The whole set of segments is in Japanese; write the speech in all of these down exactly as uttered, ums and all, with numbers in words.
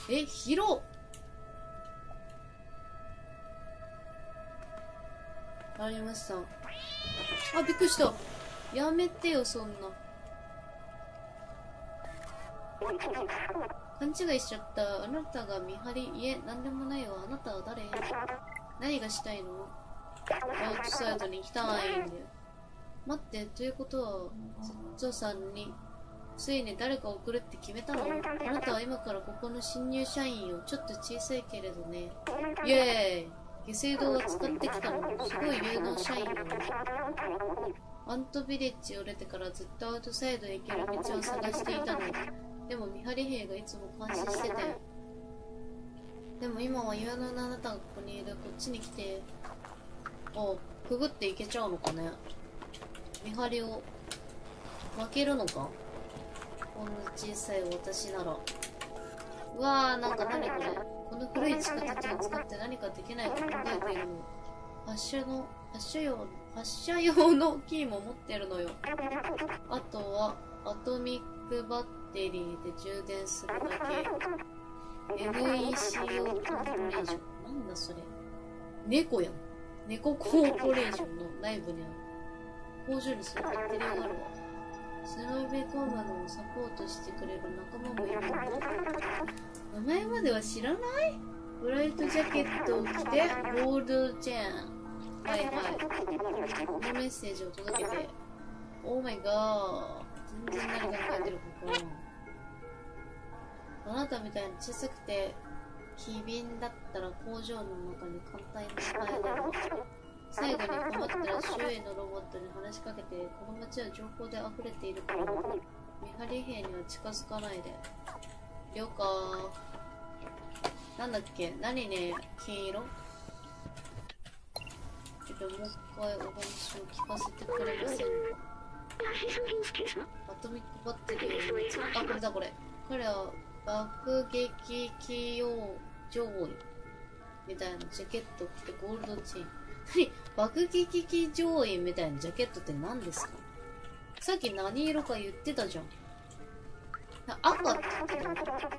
え、広っ。ありました。あ、びっくりした。やめてよ、そんな。勘違いしちゃった。あなたが見張り？いえ、なんでもないわ。あなたは誰？何がしたいの？アウトサイドに行きたいんだよ。待って、ということは、ゾウさんに、ついに誰かを送るって決めたの？あなたは今からここの新入社員よ。ちょっと小さいけれどね。イエーイ！下水道が使ってきたの。すごい有能社員よね。アントビレッジを出てからずっとアウトサイドへ行ける道を探していたの。でも見張り兵がいつも監視してたよ。でも今は有能なあなたがここにいる。こっちに来て。あ、くぐっていけちゃうのかね。見張りを負けるのか、こんな小さい私なら。うわー、なんか何これ。この古い地下鉄を使って何かできないか考えているの。発射の発射用発射用のキーも持ってるのよ。あとはアトミックバッテリーで充電するだけ。 エヌイーシー 用コーポレーション。なんだそれ。猫やん。猫コーポレーションの内部にある工場にするバッテリーがあるわ。スノーベコーマノをサポートしてくれる仲間もいるの。名前までは知らない？ブライトジャケットを着てゴールドチェーン。はいはい。このメッセージを届けて。オーマイガー。全然何考えてるか分からん。あなたみたいに小さくて機敏だったら工場の中に簡単に使えるわ。最後に困ったら周囲のロボットに話しかけて、この街は情報で溢れているから見張り兵には近づかないで。了解。なんだっけ、何ね、金色。ちょっともう一回お話を聞かせてくれませんか？アトミックバッテリーを持つ。あ、これだこれ。彼は爆撃機用上位みたいなジャケットを着てゴールドチェーン。何？爆撃機乗員みたいなジャケットって何ですか？さっき何色か言ってたじゃん。赤って言ってたの？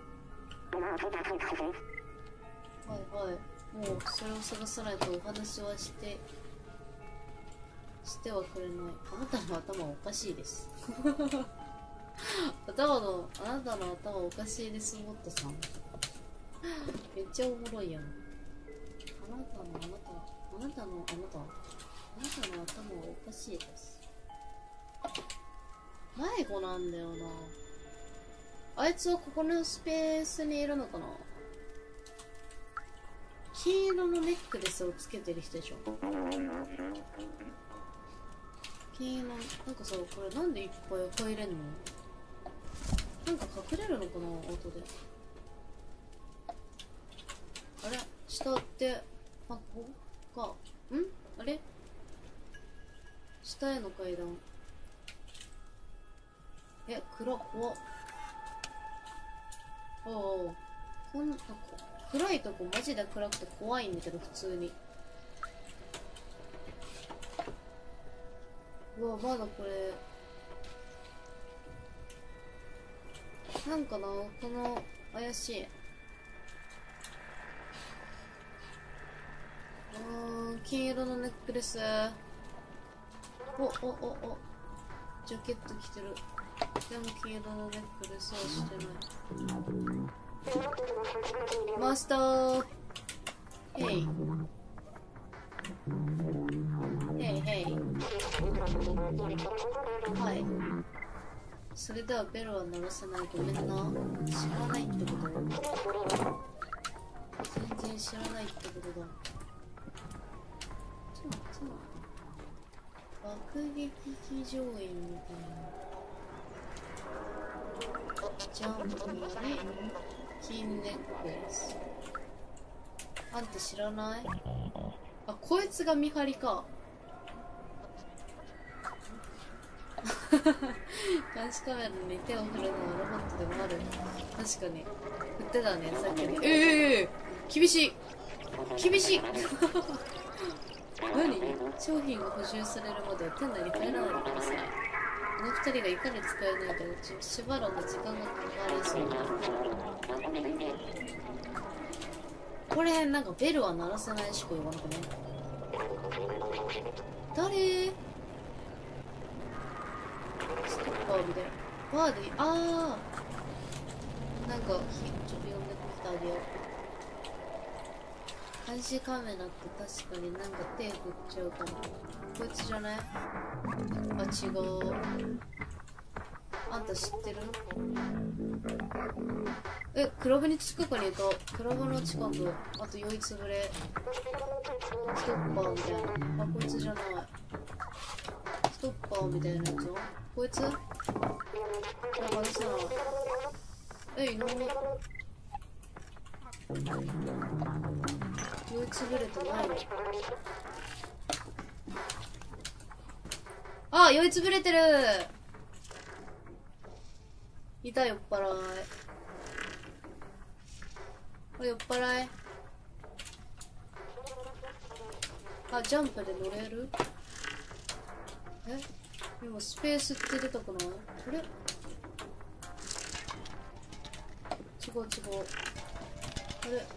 はいはい。もうそれを探さないとお話はしてしてはくれない。あなたの頭はおかしいです頭のあなたの頭おかしいです。モットさんめっちゃおもろいやん。あなたのあなたあなたのあなたあなたの頭はおかしいです。迷子なんだよな。あいつはここのスペースにいるのかな。黄色のネックレスをつけてる人でしょ。黄色なんかさ、これなんでいっぱい入れんの？なんか隠れるのかな、後で。あれ下って箱か。んあれ下への階段。え、暗っ、怖っ。ああ、こんな、暗いとこマジで暗くて怖いんだけど、普通に。うわ、まだこれ。なんかな、この、怪しい。うーん、金色のネックレス。お、お、お、お。ジャケット着てる。でも黄色のネックレスはしてない。マスター。ヘイ。ヘイヘイ。はい。それではベルは鳴らさない。ごめんな。知らないってことだ。全然知らないってことだ。ちょっと待って。爆撃機乗員みたいな。ジャンプに金ネックレス。あんた知らない？あ、こいつが見張りか。監視カメラに手を振るのはロボットでもある。確かに振ってたね、さっきね。ええー、厳しい厳しい何？商品が補充されるまでは店内に入らないでください。この二人がいかに使えないかうちしばらく時間がかかりそうだ。 これなんかベルは鳴らせないしか言わなくね。誰？ストッパーみたいな。バーで、あーなんかひちょっと呼んできてあげよう。監視カメラって確かになんか手振っちゃうかも。こいつじゃない？あ、違う。あんた知ってる？え、クラブに近くにいた。クラブの近く。あと酔いつぶれ。ストッパーみたいな。あ、こいつじゃない。ストッパーみたいなやつはこいつ？あ、外さない。え、いない。酔いつぶれてないの？あ、酔いつぶれてる。いた、酔っ払い。これ酔っ払い。あ、ジャンプで乗れる？え？今スペースって出たくない？あれ？違う違う。あれ？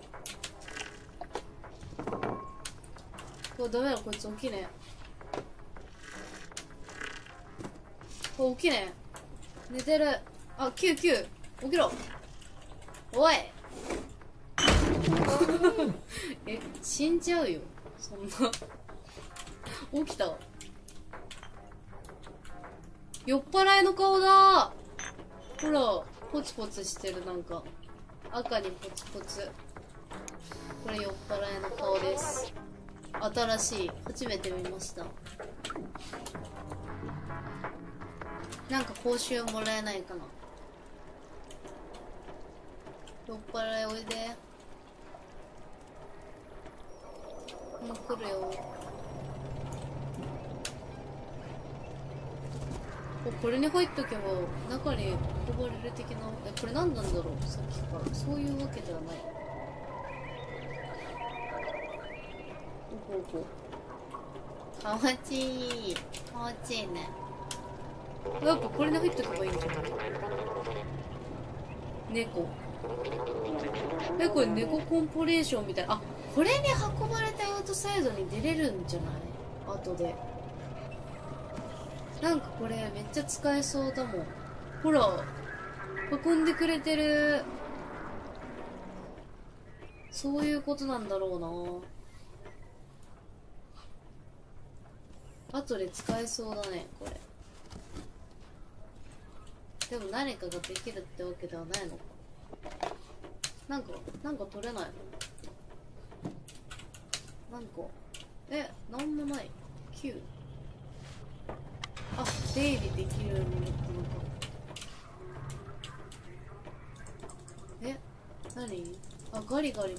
うわ、ダメだ、こいつ起きねえ。あ、起きねえ。寝てる。あ、キューキュー。起きろ。おいえ、死んじゃうよ。そんな。起きた。酔っ払いの顔だ。ほら、ポツポツしてる、なんか。赤にポツポツ。これ酔っ払いの顔です。新しい。初めて見ました。なんか報酬もらえないかな。酔っ払いおいで。もう来るよ。お、これに入っとけば中に運ばれる的な。え、これ何なんだろう、さっきから。そういうわけではない。おほほ。かわちい。かわちいね。やっぱこれに入っとけばいいんじゃない？猫。え、これ猫コンポレーションみたいな。あ、これに運ばれたアウトサイドに出れるんじゃない？後で。なんかこれめっちゃ使えそうだもん。ほら、運んでくれてる。そういうことなんだろうな。後で使えそうだね、これ。でも何かができるってわけではないのか。なんか、なんか取れないの？なんか、え、なんもない。きゅう。あ、出入りできるようになったのか。え、何？あ、ガリガリか。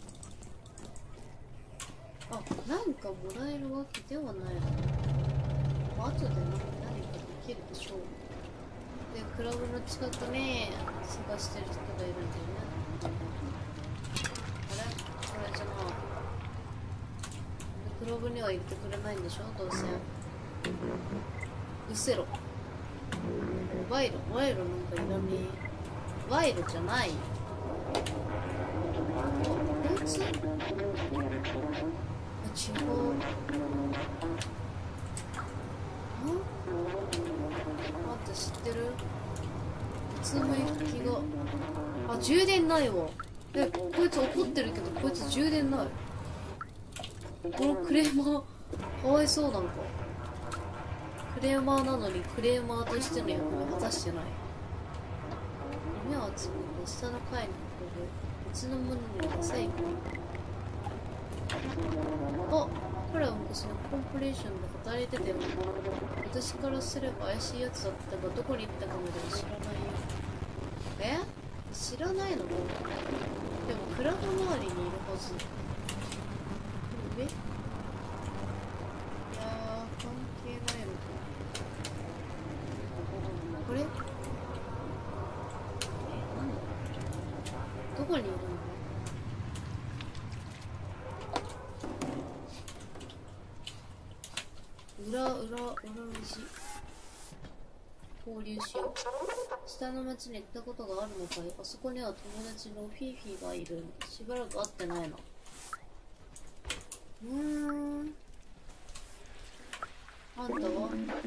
あ、なんかもらえるわけではないの。まあ、後で何かできるでしょう。で、クラブの近くに探してる人がいるんだよね。あれ？これじゃない。クラブには行ってくれないんでしょ、どうせ。うせろ。賄賂、賄賂なんかいらねえ。賄賂じゃない。あ、こいつ？あ、違う。あ？あんた知ってる？いつも行きが。あ、充電ないわ。え、こいつ怒ってるけど、こいつ充電ない。このクレーマー、かわいそうなんか。クレーマーなのにクレーマーとしての役目果たしてない。目を集めて下の階に運ぶ。別のものには最後。あ、彼は昔のコンプレーションで働いてたよ。私からすれば怪しいやつだったが、どこに行ったかまでは知らないよ。え？知らないの？でもクラブ周りにいるはず。上？いやー、関係ないのか。これ？え、なんだ？どこにいるの？裏、裏、裏路地。交流しよう。 下の町に行ったことがあるのかい？あそこには友達のフィーフィーがいる。しばらく会ってないな。うーん。あんたは？違うね。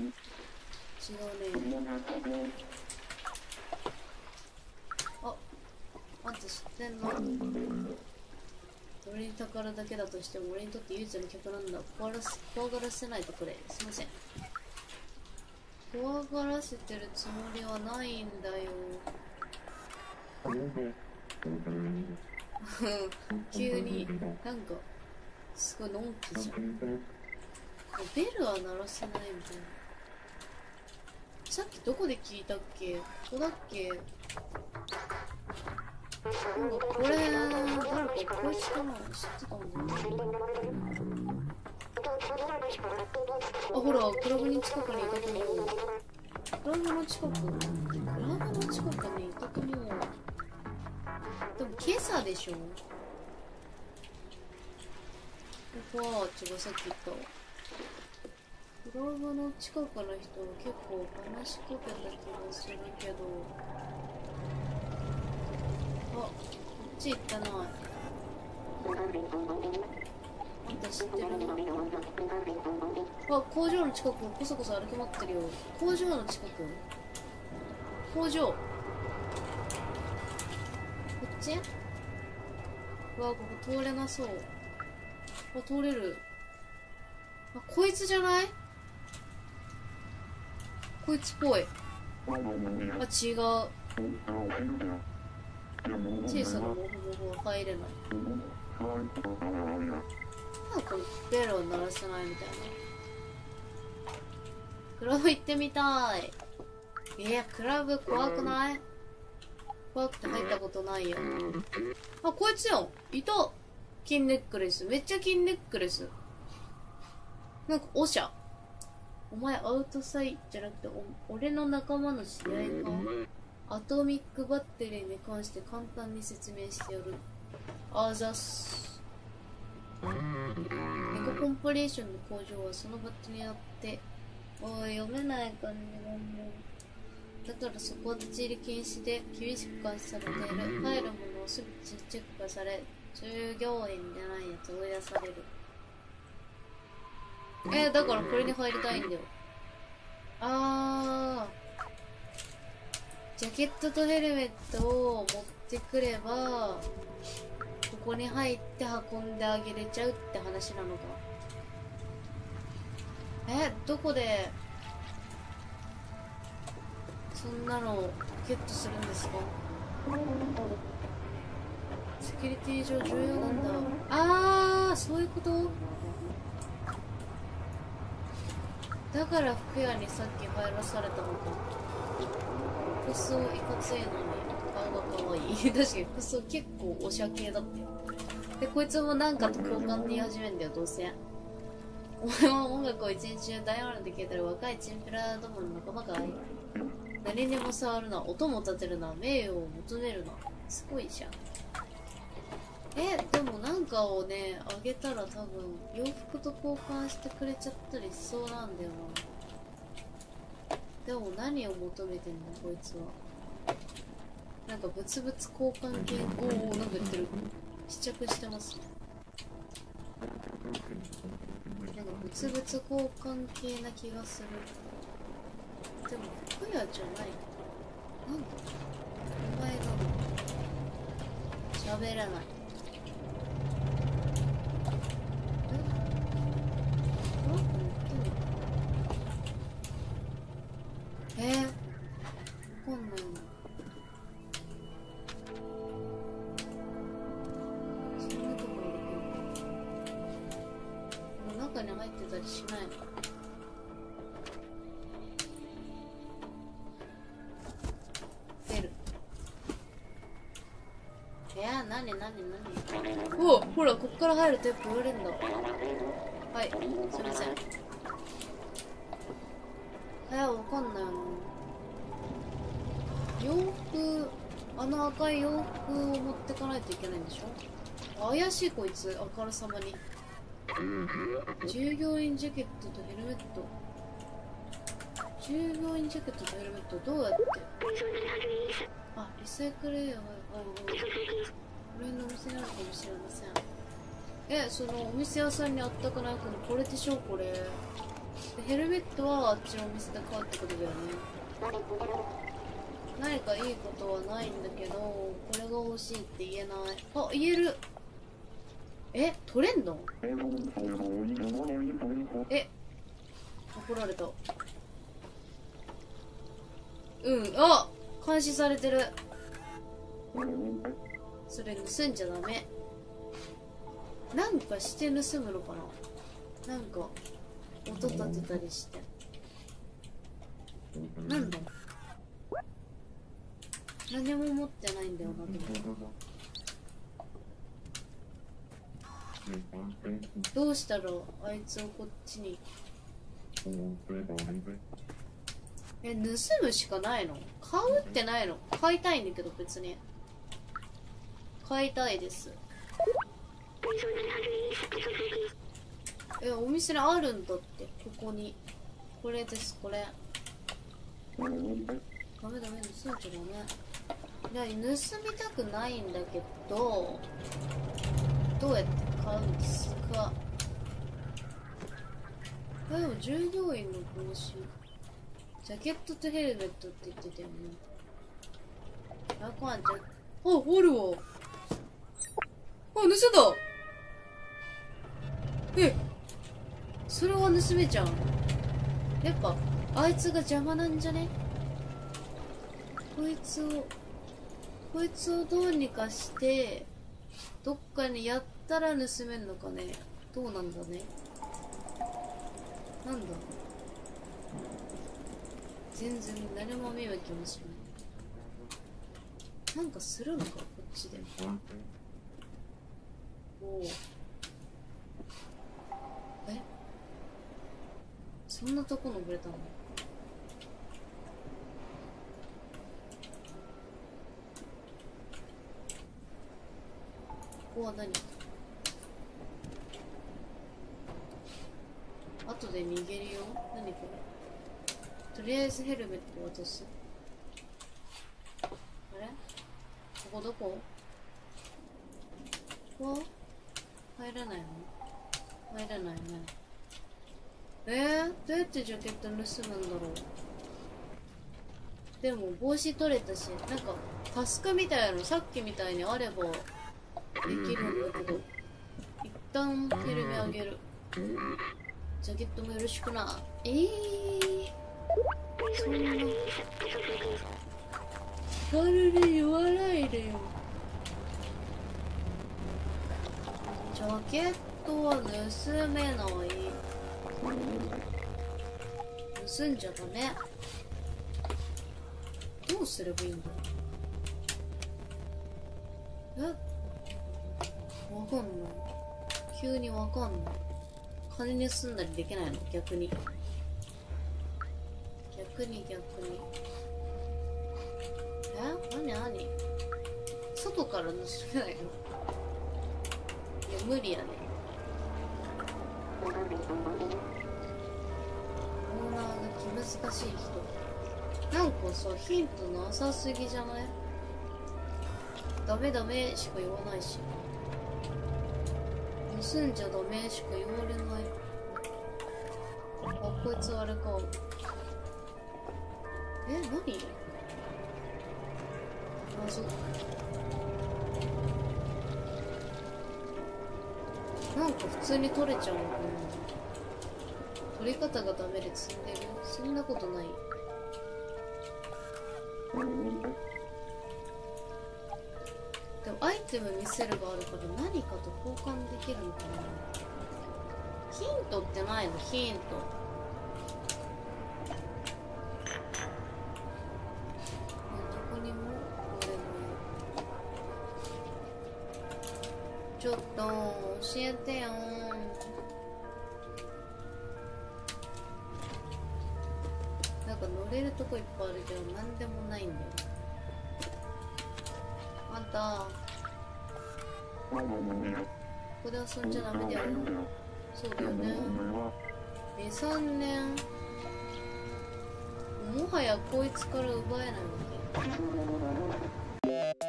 あ、あんた知ってんの？俺に宝だけだとしても俺にとって唯一の客なんだ。怖がらせ、怖がらせないでくれ。すいません。怖がらせてるつもりはないんだよ。急になんかすごいのんきじゃん。ベルは鳴らせないみたいな。さっきどこで聞いたっけ？ここだっけ？なんかこれ誰かこいつかな？知ってたんだよね。あ、ほら、クラブに近くにいたと思う。クラブの近くクラブの近くにいたと思う。でも今朝でしょ。ここは違う、さっき言ったわ。クラブの近くの人は結構話しかけた気がするけど。あ、こっち行ってない。あんた知ってる？あ、工場の近くこそこそ歩き回ってるよ。工場の近く？工場こっち？うわ、ここ通れなそう。あ、通れる。あ、こいつじゃない？こいつっぽい。あ、違う。小さなモフモフは入れない。なんかベルを鳴らせないみたいな。クラブ行ってみたい。いや、クラブ怖くない？怖くて入ったことないよ。あ、こいつよ。いた。金ネックレス。めっちゃ金ネックレス。なんかオシャ。お前アウトサイじゃなくてお俺の仲間の知り合いか？アトミックバッテリーに関して簡単に説明してやる。あざっす。ネココンポレーションの工場はそのバッテリーによっておい、読めない感じのもん。だからそこは立ち入り禁止で厳しく監視されている。入るものをすぐチェックされ、従業員じゃないやつ追い出される。えー、だからこれに入りたいんだよ。あー、ジャケットとヘルメットを持ってくればここに入って運んであげれちゃうって話なのか。え、どこでそんなのゲットするんですか？セキュリティ上重要なんだ。あー、そういうこと？だから服屋にさっき入らされたのか。服装いかついのに顔が可愛い。確かに服装結構おしゃ系だって。で、こいつもなんかと交換って言い始めんだよ、どうせ。お前は音楽を一日中大音量で聴いてる若いチンピラどもの仲間かい？何にも触るな、音も立てるな、名誉を求めるな。すごいじゃん。え、でもなんかをね、あげたら多分洋服と交換してくれちゃったりしそうなんだよな。でも何を求めてんだこいつは。なんか物々交換系。おお、なんか言ってる。試着してます。なんか物々交換系な気がする。でも服屋じゃない。なんだお前が喋らない。えー、わかんないな。そんなところあるけど、中に入ってたりしないの？出る。いや、なになになに。お、ほら、こっから入るとよく言われるんだ。はい、すいません。えー、わかんないな。洋服、あの赤い洋服を持ってかないといけないんでしょ？怪しいこいつ、あからさまに。従業員ジャケットとヘルメット。 従業員ジャケットとヘルメットどうやって。あ、リサイクルやばい。俺のお店にあるかもしれません。え、そのお店屋さんにあったかないこのこれでしょこれ。でヘルメットはあっちのお店で買うってことだよね。何かいいことはないんだけど、これが欲しいって言えない。あ、言える。え、取れんの？え、怒られた。うん、あ、監視されてる。それ盗んじゃダメ。なんかして盗むのかな。なんか音立てたりして。なんだ。何も持ってないんだよな。どうしたらあいつをこっちに。え、盗むしかないの？買うってないの？買いたいんだけど別に。買いたいです。え、お店にあるんだって、ここに。これです、これ。ダメダメ、盗んじゃダメ。いや、盗みたくないんだけど、どうやって買うんですか？でも従業員の帽子。ジャケットとヘルメットって言ってたよね。あかんじゃ。あ、おるわ。あ、盗んだ。え、それは盗めちゃう。やっぱあいつが邪魔なんじゃね？こいつをこいつをどうにかしてどっかにやったら盗めんのかね。どうなんだね。なんだ、全然誰も見向きもしない。なんかするのかこっちで。おお、え、そんなとこ登れたの？ここは何？後で逃げるよ。何これ。とりあえずヘルメット渡す。あれ、ここどこ？ここは入らないの？入らないね。えー、どうやってジャケット盗むんだろう。でも帽子取れたし、なんかタスクみたいなのさっきみたいにあればできるんだけど、一旦フィルムあげる。ジャケットもよろしくな。えー、そんな軽に言わないでよ。ジャケットは盗めない。盗んじゃダメ。どうすればいいんだ。え、わかんない。急にわかんない。金盗んだりできないの？逆に逆に逆にえ、なになに、外から盗めないの？いや無理やね。オーナーが気難しい人。なんかさ、ヒントなさすぎじゃない？ダメダメしか言わないし、盗んじゃダメしか言われない。あ、こいつあれか。え、何？謎。なんか普通に取れちゃうのかな。取り方がダメで積んでる？そんなことない。でもアイテム見せるがあるから何かと交換できるのかな。ヒントってないの？ヒント。どこにもこれもちょっと教えてよ。なんか乗れるとこいっぱいあるけどなんでもないんだよ。あんたここで遊んじゃダメだよ。そうだよね。に、さんねんもはやこいつから奪えないわけ。